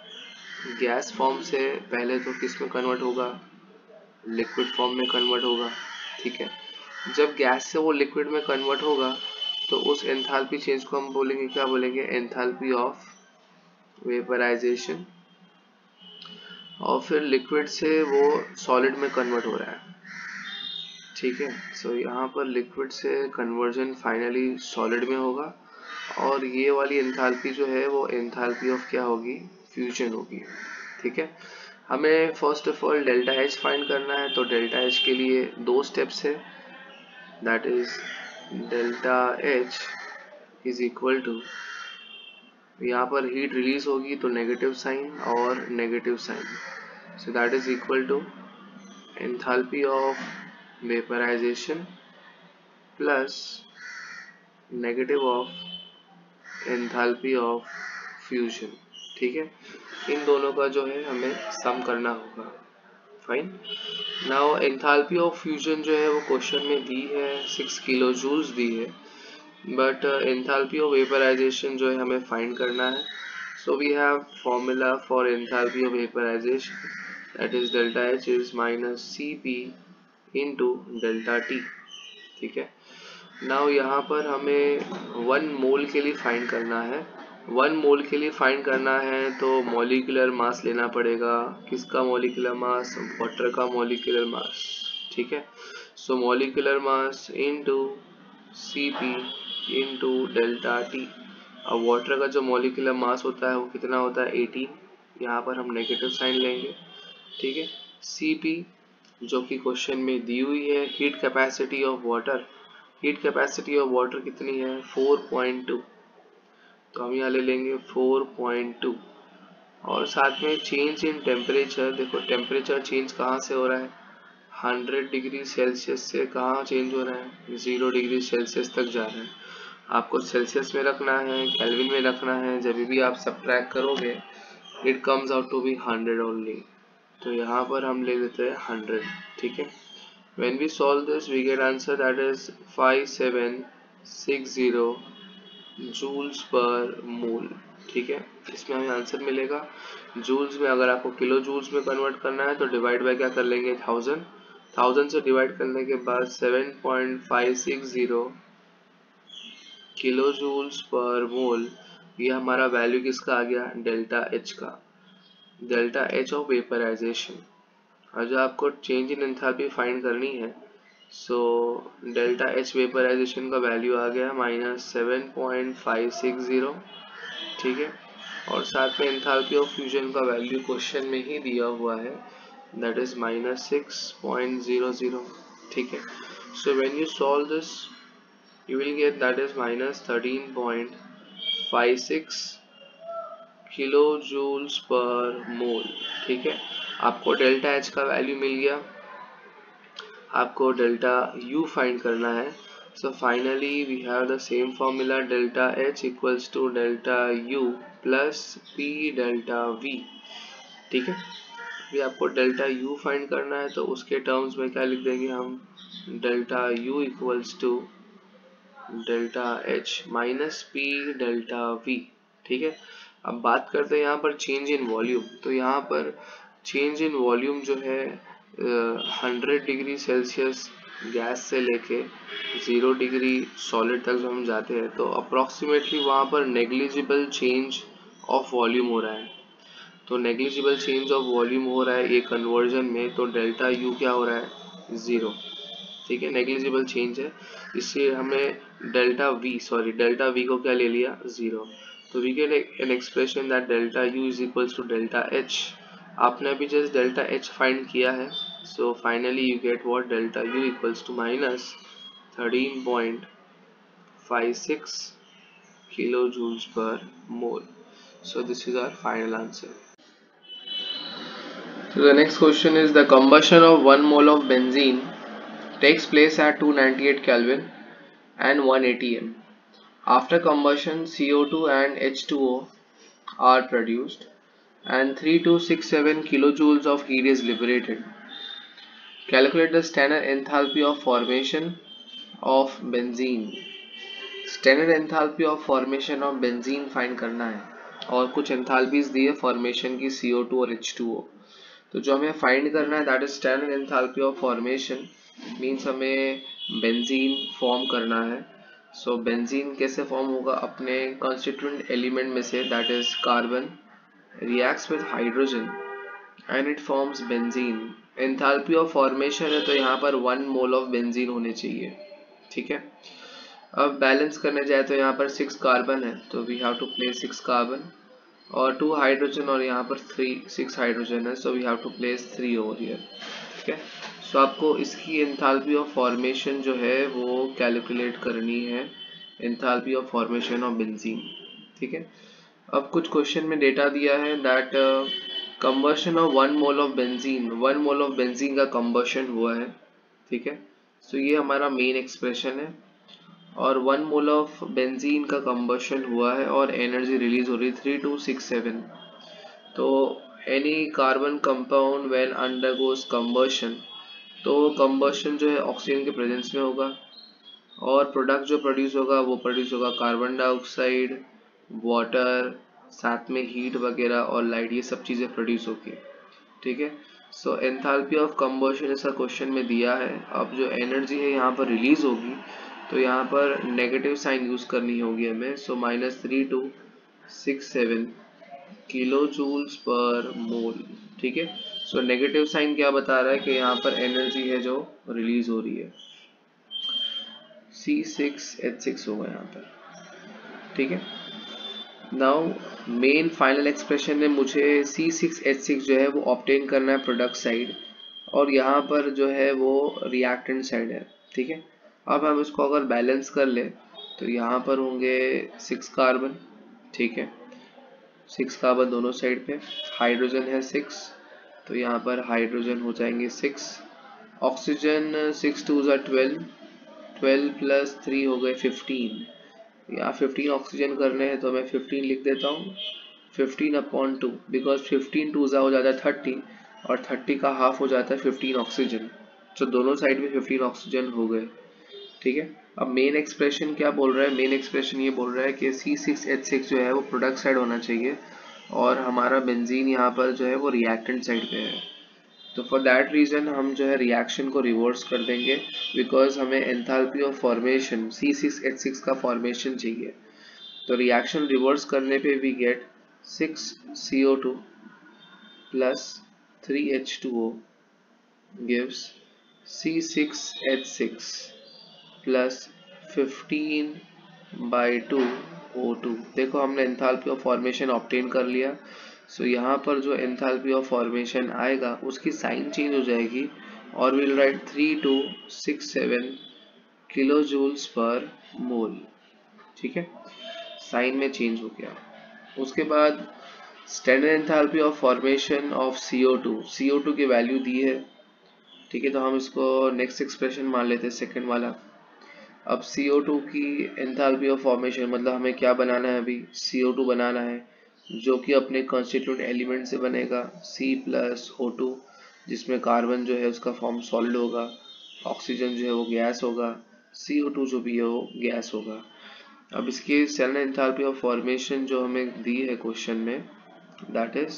गैस फॉर्म से पहले तो किस में कन्वर्ट होगा, लिक्विड फॉर्म में कन्वर्ट होगा, ठीक है। जब गैस से वो लिक्विड में कन्वर्ट होगा तो उस एंथैल्पी चेंज को हम बोलेंगे, क्या बोलेंगे, एंथैल्पी ऑफ वेपराइजेशन। और फिर लिक्विड से वो सॉलिड में कन्वर्ट हो रहा है, ठीक है। सो so, यहाँ पर लिक्विड से कन्वर्जन फाइनली सॉलिड में होगा और ये वाली एंथैल्पी जो है वो एंथैल्पी ऑफ क्या होगी, फ्यूजन होगी, ठीक है। हमें first of all delta H find करना है। तो डेल्टा एच के लिए दो स्टेप्स है, that is delta H is equal to, यहाँ पर हीट रिलीज होगी तो नेगेटिव साइन और negative sign, so that is equal to enthalpy of vaporization plus negative of enthalpy of fusion. ठीक है, इन दोनों का जो है हमें सम करना होगा। Fine. Now enthalpy of fusion जो है वो क्वेश्चन में दी है, सिक्स किलो जूल्स दी है, बट एंथैल्पी ऑफ वेपराइजेशन जो है हमें फाइंड करना है। So we have formula for enthalpy of vaporization, that is delta H is minus C P into delta T. ठीक है, नाउ यहाँ पर हमें वन मोल के लिए फाइंड करना है। वन मोल के लिए फाइंड करना है तो मॉलिक्यूलर मास लेना पड़ेगा। किसका मॉलिक्यूलर मास? वाटर का मॉलिक्यूलर मास। ठीक है, so molecular mass into C P into delta T. अब वाटर का जो मॉलिक्यूलर मास होता है वो कितना होता है? एटीन। यहाँ पर हम नेगेटिव साइन लेंगे। ठीक है, सी पी जो कि क्वेश्चन में दी हुई है, heat capacity of water. Heat capacity of water कितनी है? फोर पॉइंट टू, तो हम यहाँ ले लेंगे फोर पॉइंट टू। और साथ में चेंज इन टेम्परेचर, देखो टेम्परेचर चेंज कहाँ से हो रहा है? हंड्रेड डिग्री सेल्सियस से कहाँ चेंज हो रहा है? जीरो डिग्री सेल्सियस तक जा रहा है। आपको सेल्सियस में रखना है, केल्विन में रखना है। जब भी आप सब्ट्रैक्ट करोगे it comes out to be hundred only, तो यहाँ पर हम ले लेते हैं हंड्रेड। ठीक है, when we solve this we get answer that is five seven six zero joules per mole. ठीक है, इसमें हमें आंसर मिलेगा जूल्स में। अगर आपको किलो जूल्स में कन्वर्ट करना है तो डिवाइड बाय क्या कर लेंगे? थाउजेंड। थाउजेंड से डिवाइड करने के बाद seven point five six zero kilo joules per mole, ये हमारा वैल्यू किसका आ गया? डेल्टा एच का, डेल्टा एच ऑफ वेपराइजेशन। और जो आपको चेंज इन एंथैल्पी फाइंड करनी है, सो डेल्टा एच वेपराइजेशन का वैल्यू आ गया minus seven point five six zero. ठीक है, और साथ में एंथैल्पी ऑफ फ्यूजन का वैल्यू क्वेश्चन में ही दिया हुआ है, that is minus six point zero zero. ठीक है, so when you solve this you will get that is minus thirteen point five six kilojoules per mole। ठीक है, आपको डेल्टा एच का वैल्यू मिल गया, आपको डेल्टा यू फाइंड करना है। So finally we have the same formula, delta H equals to delta U plus P delta V. ठीक है, अभी आपको डेल्टा यू फाइंड करना है तो उसके टर्म्स में क्या लिख देंगे हम? Delta U equals to delta H minus P delta V. ठीक है, अब बात करते हैं यहाँ पर चेंज इन वॉल्यूम। तो यहाँ पर चेंज इन वॉल्यूम जो है हंड्रेड डिग्री सेल्सियस गैस से लेके ज़ीरो डिग्री सॉलिड तक जो हम जाते हैं तो अप्रॉक्सीमेटली वहाँ पर नेग्लिजिबल चेंज ऑफ वॉल्यूम हो रहा है। तो नेग्लिजिबल चेंज ऑफ वॉल्यूम हो रहा है ये कन्वर्जन में, तो डेल्टा यू क्या हो रहा है? ज़ीरो। ठीक है, नेग्लिजिबल चेंज है, इससे हमें delta V sorry delta V को क्या ले लिया? ज़ीरो। तो we get an expression that delta U is equals to delta H. आपने अभी जस्ट डेल्टा एच फाइंड किया है, so finally you get what? Delta U equals to minus thirteen point five six kilo joules per mole. So this is our final answer. So the next question is, the combustion of one mole of benzene takes place at two ninety-eight Kelvin and one eighty millimeters. After combustion, C O two and H two O are produced and three thousand two hundred sixty-seven kilojoules of heat is liberated. Calculate the standard enthalpy of formation of benzene. Standard enthalpy of formation of benzene find करना है और कुछ enthalpies दी है formation की C O two और H two O. तो जो हमें फाइंड करना है that is standard enthalpy of formation, means हमें बेंजीन फॉर्म करना है। सो so, बेंजीन कैसे फॉर्म होगा? अपने कॉन्स्टिट्यूएंट एलिमेंट में से, that is carbon reacts with hydrogen and it forms benzene. Enthalpy of formation है तो यहाँ पर वन मोल ऑफ बेंजीन होने चाहिए। ठीक है, अब बैलेंस करने जाए तो यहाँ पर सिक्स कार्बन है तो we have to place six carbon, और टू हाइड्रोजन और यहाँ पर थ्री सिक्स हाइड्रोजन है, so we have to place three over here. ठीक है, सो आपको इसकी एंथैल्पी ऑफ फॉर्मेशन जो है वो कैलकुलेट करनी है, enthalpy of formation of benzene. ठीक है, अब कुछ क्वेश्चन में डेटा दिया है that combustion of one mole of benzene, one mole of benzene का कंबशन हुआ है। ठीक है, सो ये हमारा मेन एक्सप्रेशन है और वन मोल ऑफ बेंजीन का कंबशन हुआ है और एनर्जी रिलीज हो रही है थ्री टू सिक्स सेवन। तो any carbon compound when undergoes combustion, तो कंबशन जो है ऑक्सीजन के प्रेजेंस में होगा और प्रोडक्ट जो प्रोड्यूस होगा वो प्रोड्यूस होगा कार्बन डाइऑक्साइड, वाटर, साथ में हीट वगैरह और लाइट, ये सब चीज़ें प्रोड्यूस होगी। ठीक है, सो एंथैल्पी ऑफ कंबशन ऐसा क्वेश्चन में दिया है। अब जो एनर्जी है यहाँ पर रिलीज होगी तो यहाँ पर नेगेटिव साइन यूज करनी होगी हमें। So minus three two six seven kilo joules per mole. ठीक है, सो नेगेटिव साइन क्या बता रहा है कि यहाँ पर एनर्जी है जो रिलीज हो रही है, सी सिक्स एच सिक्स होगा यहाँ पर। ठीक है, नाउ मेन फाइनल एक्सप्रेशन में मुझे सी सिक्स एच सिक्स जो है वो ऑब्टेन करना है प्रोडक्ट साइड और यहाँ पर जो है वो रिएक्टेंट साइड है। ठीक है, अब हम इसको अगर बैलेंस कर ले तो यहाँ पर होंगे सिक्स कार्बन। ठीक है, सिक्स कार्बन दोनों साइड पे, हाइड्रोजन है सिक्स तो यहाँ पर हाइड्रोजन हो जाएंगे सिक्स, ऑक्सीजन सिक्स टू ज़ा ट्वेल्व, ट्वेल्व प्लस थ्री हो गए फिफ्टीन, यहाँ फिफ्टीन ऑक्सीजन करने हैं तो मैं फिफ्टीन लिख देता हूँ, fifteen upon two, because fifteen twos are हो जाता है थर्टी और थर्टी का हाफ हो जाता है फिफ्टीन ऑक्सीजन, तो दोनों साइड में फिफ्टीन ऑक्सीजन हो गए। ठीक है, अब मेन एक्सप्रेशन क्या बोल रहा है, मेन एक्सप्रेशन ये बोल रहा है कि सी सिक्स एच सिक्स जो है वो प्रोडक्ट साइड होना चाहिए और हमारा बेंजीन यहाँ पर जो है वो रिएक्टेंट साइड पे है। तो फॉर दैट रीज़न हम जो है रिएक्शन को रिवर्स कर देंगे, बिकॉज हमें enthalpy of formation C six H six का फॉर्मेशन चाहिए। तो रिएक्शन रिवर्स करने पे we get six C O two plus three H two O gives C six H six plus fifteen by two O two. देखो हमने enthalpy of formation obtain कर लिया। सो so, यहाँ पर जो एंथैल्पी ऑफ फॉर्मेशन आएगा उसकी साइन चेंज हो जाएगी और will write three two six seven kilo joules per mole. ठीक है, साइन में चेंज हो गया। उसके बाद standard enthalpy of formation of C O two, C O two की वैल्यू दी है। ठीक है, तो हम इसको नेक्स्ट एक्सप्रेशन मान लेते हैं सेकेंड वाला। अब सी ओ टू की एंथैल्पी ऑफ फॉर्मेशन मतलब हमें क्या बनाना है, अभी सी ओ टू बनाना है जो कि अपने कॉन्स्टिट्यूंट एलिमेंट से बनेगा C प्लस ओ टू, जिसमें कार्बन जो है उसका फॉर्म सॉलिड होगा, ऑक्सीजन जो है वो गैस होगा, सी ओ टू जो भी है वो गैस होगा। अब इसकी सेल एंथैल्पी ऑफ फॉर्मेशन जो हमें दी है क्वेश्चन में, दैट इज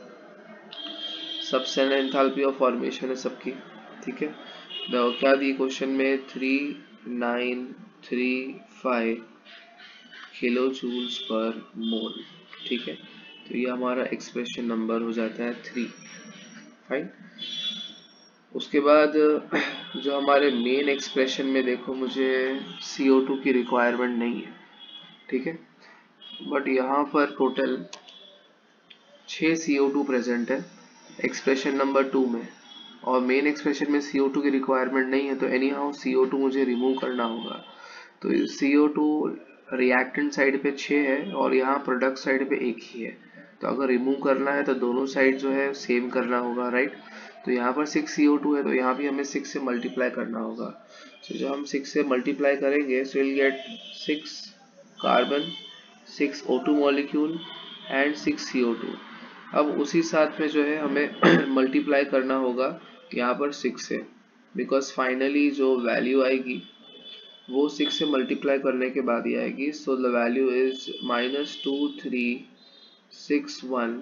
सब सेल एंथैल्पी ऑफ फॉर्मेशन है सबकी। ठीक है, तो क्या दी क्वेश्चन में, three nine three five kilo joules per mole. ठीक है, तो ये हमारा एक्सप्रेशन नंबर हो जाता है थ्री। फाइन, उसके बाद जो हमारे मेन एक्सप्रेशन में देखो मुझे सी ओ टू की रिक्वायरमेंट नहीं है। ठीक है, बट यहाँ पर टोटल छः सी ओ टू प्रेजेंट है एक्सप्रेशन नंबर टू में और मेन एक्सप्रेशन में सी ओ टू की रिक्वायरमेंट नहीं है, तो anyhow C O two मुझे रिमूव करना होगा। तो C O two reactant side पे छः है और यहाँ प्रोडक्ट साइड पे एक ही है, तो अगर रिमूव करना है तो दोनों साइड जो है सेम करना होगा, राइट। तो यहाँ पर सिक्स सी ओ टू है तो यहाँ भी हमें सिक्स से मल्टीप्लाई करना होगा। तो जब हम सिक्स से मल्टीप्लाई करेंगे so will get six carbon, six O two molecule and six C O two. अब उसी साथ में जो है हमें मल्टीप्लाई करना होगा यहाँ पर सिक्स से, बिकॉज फाइनली जो वैल्यू आएगी वो सिक्स से मल्टीप्लाई करने के बाद ही आएगी। So the value is minus two three six one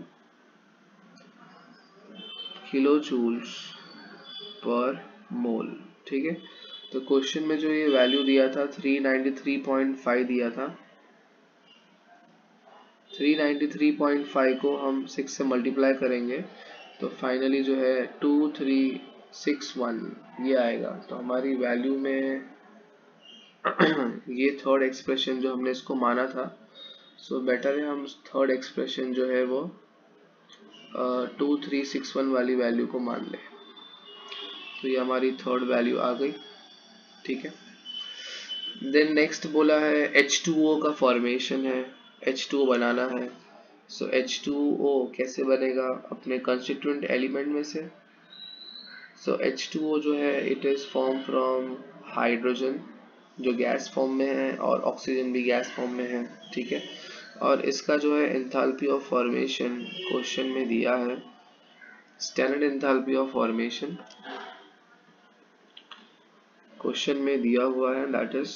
kilo joules per mole. ठीक है, तो क्वेश्चन में जो ये वैल्यू दिया था three ninety three point five दिया था, three ninety three point five को हम सिक्स से मल्टीप्लाई करेंगे तो फाइनली जो है टू थ्री सिक्स वन ये आएगा। तो हमारी वैल्यू में ये थर्ड एक्सप्रेशन जो हमने इसको माना था, सो बेटर है हम थर्ड एक्सप्रेशन जो है वो टू थ्री सिक्स वन वाली वैल्यू को मान लें। तो ये हमारी थर्ड वैल्यू आ गई। ठीक है, देन नेक्स्ट बोला है एच टू ओ का फॉर्मेशन है, एच टू ओ बनाना है। सो एच टू ओ कैसे बनेगा, अपने कंस्टिट्यूएंट एलिमेंट में से। सो एच टू ओ जो है it is form from hydrogen जो गैस फॉर्म में है और ऑक्सीजन भी गैस फॉर्म में है, ठीक है। और इसका जो है एंथैल्पी ऑफ फॉर्मेशन क्वेश्चन में दिया है, standard enthalpy of formation question में दिया हुआ है, that is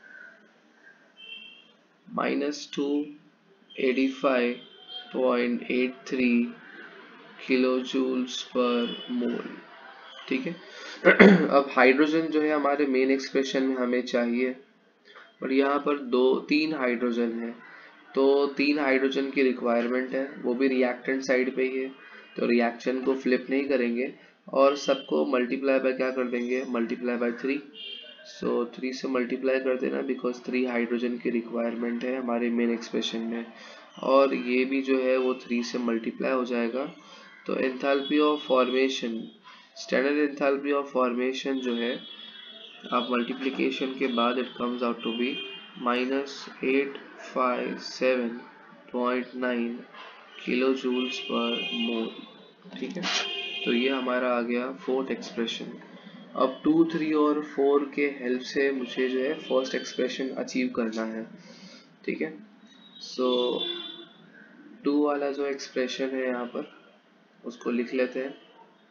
minus two eighty five point eight three kilo joules per mole, ठीक है। अब हाइड्रोजन जो है हमारे मेन एक्सप्रेशन में हमें चाहिए, और यहाँ पर दो तीन हाइड्रोजन है, तो तीन हाइड्रोजन की रिक्वायरमेंट है, वो भी रिएक्टेंट साइड पे ही है, तो रिएक्शन को फ्लिप नहीं करेंगे और सबको मल्टीप्लाई बाय क्या कर देंगे, multiply by three. So three से मल्टीप्लाई कर देना, बिकॉज थ्री हाइड्रोजन की रिक्वायरमेंट है हमारे मेन एक्सप्रेशन में, और ये भी जो है वो थ्री से मल्टीप्लाई हो जाएगा। तो enthalpy of formation, standard enthalpy of formation जो है आप मल्टीप्लिकेशन के बाद it comes out to be minus eight five seven point nine kilo joules per mole, ठीक है। तो ये हमारा आ गया फोर्थ एक्सप्रेशन। अब टू थ्री और फोर के हेल्प से मुझे जो है फर्स्ट एक्सप्रेशन अचीव करना है, ठीक है। सो टू वाला जो एक्सप्रेशन है यहाँ पर उसको लिख लेते हैं,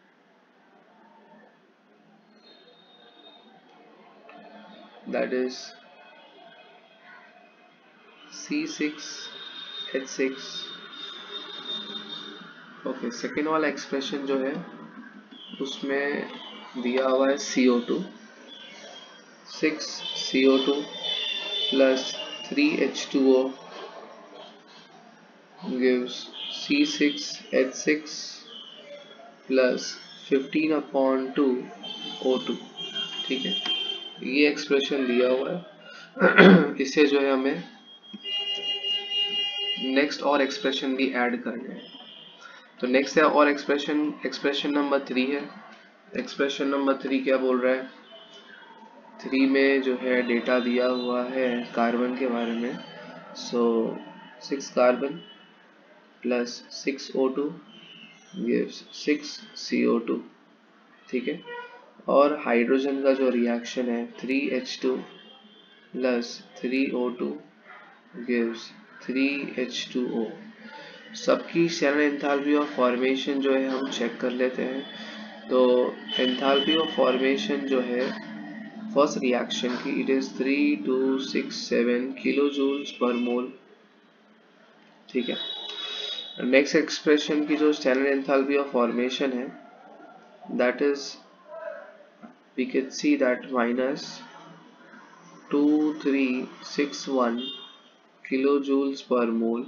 that is C six H six. Okay, second वाला एक्सप्रेशन जो है उसमें दिया हुआ है C O two, six C O two plus three H two O gives C six H six plus fifteen upon two O two, ठीक है। ये एक्सप्रेशन दिया हुआ है। इसे जो है हमें नेक्स्ट और एक्सप्रेशन भी ऐड करने हैं। तो नेक्स्ट है और एक्सप्रेशन, एक्सप्रेशन नंबर थ्री है। एक्सप्रेशन नंबर थ्री क्या बोल रहा है, थ्री में जो है डेटा दिया हुआ है कार्बन के बारे में। So six carbon plus six O two gives six C O two, ठीक है। और हाइड्रोजन का जो रिएक्शन है three H two plus three O two gives three H two O. सबकी स्टैंडर्ड एंथैल्पी ऑफ फॉर्मेशन जो है हम चेक कर लेते हैं। तो एंथैल्पी ऑफ फॉर्मेशन जो है फर्स्ट रिएक्शन की, it is three two six seven kilo joules per mole, ठीक है। नेक्स्ट एक्सप्रेशन की जो स्टैंडर्ड एंथैल्पी ऑफ फॉर्मेशन है, that is we can see that minus two three six one kilo joules per mole.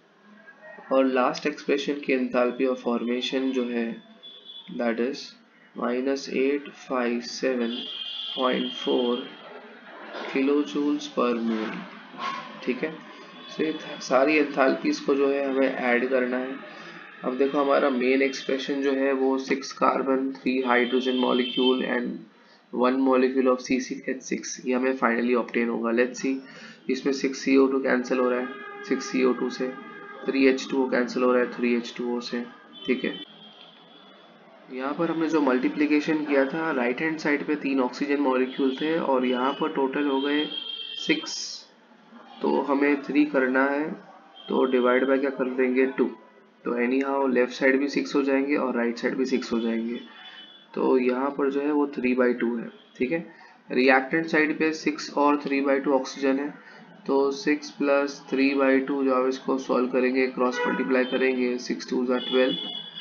और last expression की enthalpy of formation जो है that is minus eight five seven point four kilo joules per mole, ठीक है। से सारी enthalpies को जो है हमें ऐड करना है। अब देखो हमारा मेन एक्सप्रेशन जो है वो six carbon three hydrogen molecule and one molecule of C six H six, ये हमें फाइनली ऑब्टेन होगा। लेट्स सी, इसमें six C O two cancel हो रहा है, सिक्स सी ओ टू से three H two O cancel हो रहा है थ्री एच टू ओ से, ठीक है। यहाँ पर हमने जो मल्टीप्लिकेशन किया था राइट हैंड साइड पे तीन ऑक्सीजन मॉलिक्यूल थे और यहाँ पर टोटल हो गए सिक्स, तो हमें थ्री करना है, तो डिवाइड बाय क्या कर देंगे टू, तो एनी हाउ लेफ्ट साइड भी सिक्स हो जाएंगे और राइट साइड भी सिक्स हो जाएंगे, तो यहाँ पर जो है वो थ्री बाई टू है, ठीक है। रिएक्टेंट साइड पे सिक्स और थ्री बाई टू ऑक्सीजन है, तो six plus three by two जो आप इसको सॉल्व करेंगे क्रॉस मल्टीप्लाई करेंगे, सिक्स टू ज़ा ट्वेल्व,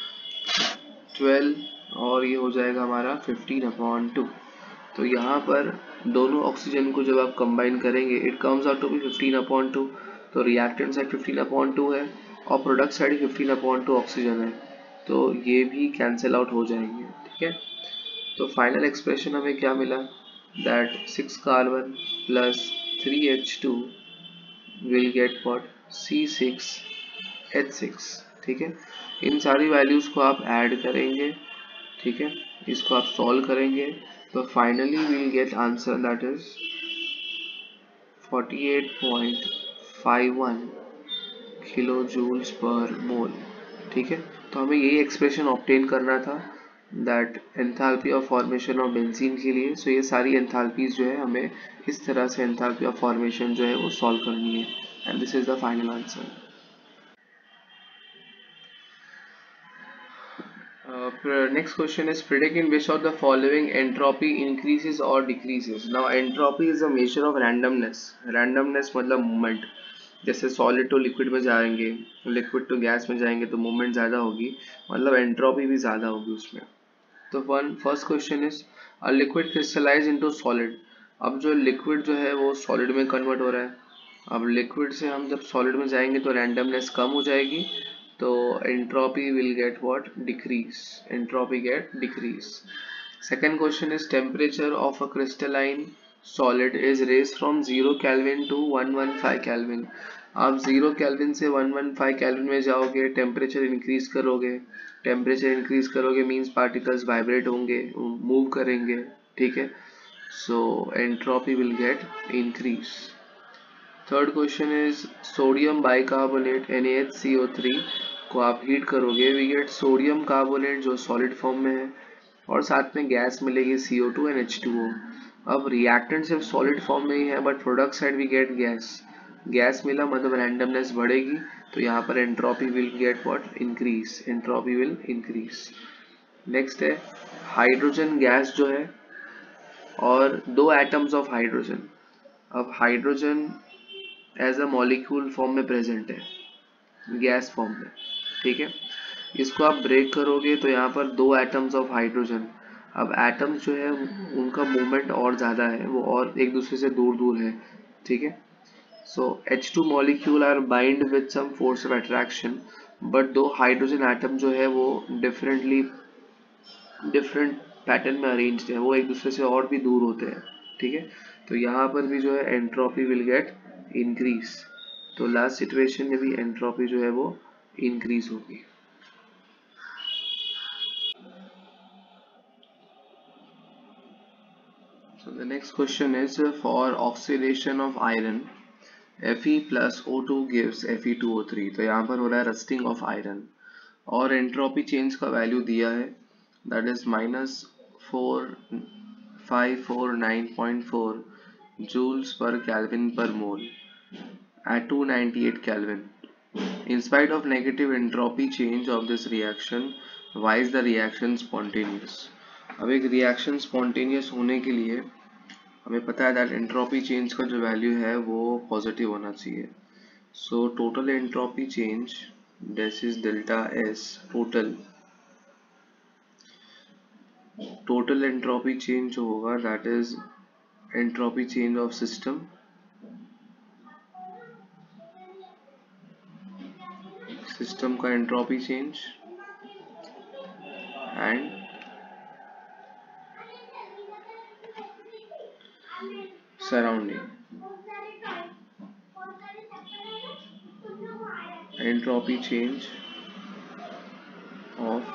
ट्वेल्व और ये हो जाएगा हमारा फिफ्टीन अपॉन टू। तो यहाँ पर दोनों ऑक्सीजन को जब आप कंबाइन करेंगे it comes out to be fifteen upon two, तो reactant side fifteen upon two है और product side fifteen upon two oxygen है, तो ये भी कैंसिल आउट हो जाएंगे, ठीक है। तो फाइनल एक्सप्रेशन हमें क्या मिला, that six carbon plus three H two will get what, C six H six, ठीक है। इन सारी वैल्यूज को आप ऐड करेंगे, ठीक है, इसको आप सॉल्व करेंगे, तो finally we'll get answer that is forty eight point five one kilo joules per mole, ठीक है। तो हमें यही एक्सप्रेशन ऑब्टेन करना था that enthalpy of formation of benzene के लिए। सो so ये सारी एंथैल्पीज जो है हमें इस तरह से एंथैल्पी ऑफ फॉर्मेशन जो है वो सॉल्व करनी है, and this is the final answer. Uh, next question is predict in which of the following entropy increases or decreases. Now entropy is a measure of randomness. Randomness मतलब movement, जैसे solid to liquid में जाएंगे, liquid to gas में जाएंगे तो movement ज़्यादा होगी, मतलब एंट्रोपी भी ज़्यादा होगी उसमें। तो one first question is a liquid crystallize into solid. अब जो लिक्विड जो है वो सॉलिड में कन्वर्ट हो रहा है। अब लिक्विड से हम जब सॉलिड में जाएंगे तो रैंडमनेस कम हो जाएगी, तो entropy will get what, decrease, entropy get decrease. Second question is temperature of a crystalline solid is raise from zero Kelvin to one one five Kelvin. आप जीरो केल्विन से वन वन फाइव केल्विन में जाओगे, temperature increase करोगे, temperature increase करोगे means particles vibrate होंगे, move करेंगे, ठीक है। So entropy will get increase. Third question is sodium bicarbonate N A H C O three को आप हीट करोगे, वी गेट सोडियम कार्बोनेट जो सॉलिड फॉर्म में है, और साथ में गैस मिलेगी C O two and H two O. अब रिएक्टेंट सिर्फ सॉलिड फॉर्म में ही है, but product side we get gas, gas मिला मतलब रैंडमनेस बढ़ेगी, तो यहाँ पर entropy will get what, increase, entropy will increase. Next है हाइड्रोजन गैस जो है और दो एटम्स ऑफ हाइड्रोजन। अब hydrogen as a molecule form में प्रेजेंट है, गैस फॉर्म में, ठीक है। इसको आप ब्रेक करोगे तो यहाँ पर दो एटम्स ऑफ हाइड्रोजन, अब एटम्स जो है उनका मूवमेंट और ज़्यादा है, वो और एक दूसरे से दूर दूर है, ठीक है। So H two molecule are bind with some force of attraction, but दो हाइड्रोजन एटम जो है वो डिफरेंटली डिफरेंट पैटर्न में अरेंज्ड है, वो एक दूसरे से और भी दूर होते हैं, ठीक है। तो यहाँ पर भी जो है एंट्रोपी विल गेट इंक्रीज, तो लास्ट सिचुएशन में भी एंट्रोपी जो है वो इंक्रीज होगी। So the next question is uh, for oxidation of iron Fe plus O two gives F e two O three। तो यहाँ पर हो रहा है रस्टिंग ऑफ आयरन, और एंट्रोपी चेंज का वैल्यू दिया है, that is minus four five four nine point four joules per Kelvin per mole at two ninety-eight Kelvin. In spite of negative entropy change of this reaction, why is the reaction spontaneous? अब एक reaction spontaneous होने के लिए हमें पता है that entropy change का जो वैल्यू है वो पॉजिटिव होना चाहिए। So total entropy change, this is delta S, total total entropy change जो होगा that is entropy change of system, system का entropy change and surrounding, entropy change of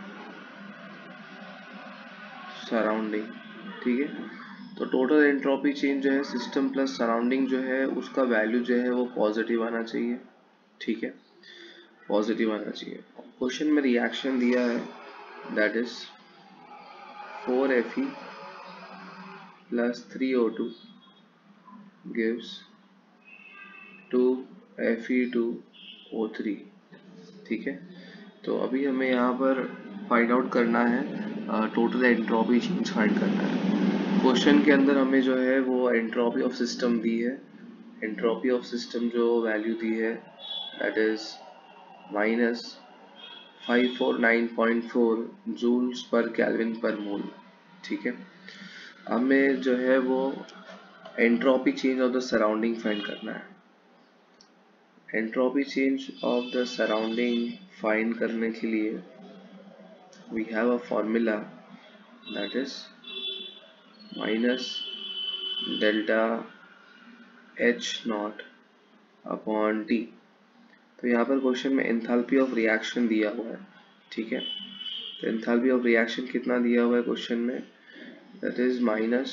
surrounding, ठीक है। तो टोटल एंट्रोपी चेंज जो है सिस्टम प्लस सराउंडिंग जो है उसका वैल्यू जो है वो पॉजिटिव आना चाहिए, ठीक है, पॉजिटिव आना चाहिए। क्वेश्चन में रिएक्शन दिया है that is four F E plus three O two gives two F E two O three, ठीक है। तो अभी हमें यहाँ पर फाइंड आउट करना है, टोटल एंट्रोपी चेंज फाइंड करना है। क्वेश्चन के अंदर हमें जो है वो एंट्रोपी ऑफ सिस्टम दी है, एंट्रोपी ऑफ सिस्टम जो वैल्यू दी है that is minus five four nine point four joules per Kelvin per mole, ठीक है। हमें जो है वो entropy change of the surrounding find करना है। Entropy change of the surrounding find करने के लिए we have a formula that is minus delta H naught upon T. तो यहाँ पर क्वेश्चन में एंथैल्पी ऑफ रिएक्शन दिया हुआ है, ठीक है। तो एंथैल्पी ऑफ रिएक्शन कितना दिया हुआ है क्वेश्चन में, that is minus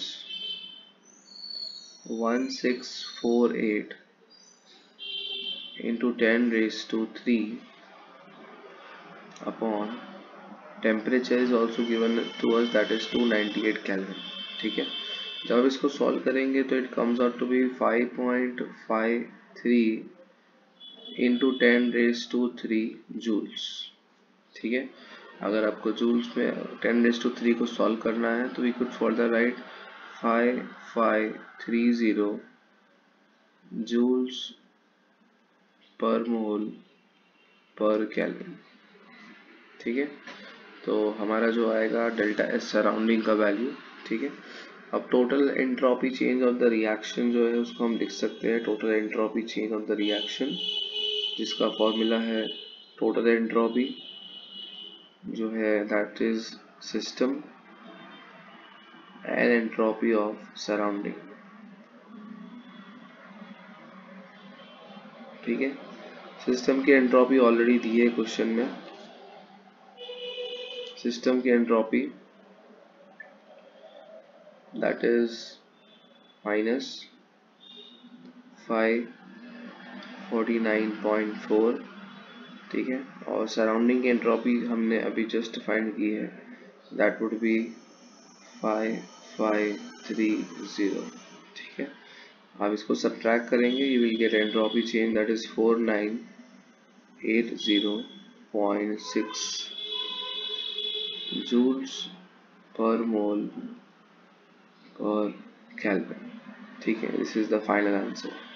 one six four eight into ten raise to three upon temperature is also given to us, that is two ninety eight Kelvin. ठीक है, जब आप इसको सॉल्व करेंगे तो it comes out to be five point five three into ten raise to three joules. ठीक है, अगर आपको जूल्स में टेन रेज टू थ्री को सॉल्व करना है तो we could further right five five three zero joules per mole per kelvin. ठीक है, तो हमारा जो आएगा डेल्टा एस सराउंडिंग का वैल्यू। ठीक है, अब total entropy change of the reaction जो है उसको हम लिख सकते हैं total entropy change of the reaction, जिसका फॉर्मूला है टोटल एंट्रोपी जो है that is system and entropy of surrounding. ठीक है, सिस्टम की एंट्रोपी ऑलरेडी दी है क्वेश्चन में। सिस्टम की entropy that is minus five forty nine point four. ठीक है, और सराउंडिंग की एंट्रोपी हमने अभी जस्ट फाइंड की है, that would be five five three zero. ठीक है, आप इसको सब्ट्रैक्ट करेंगे, you will get entropy change that is four nine eight zero point six joules per mole per kelvin. ठीक है, this is the final answer.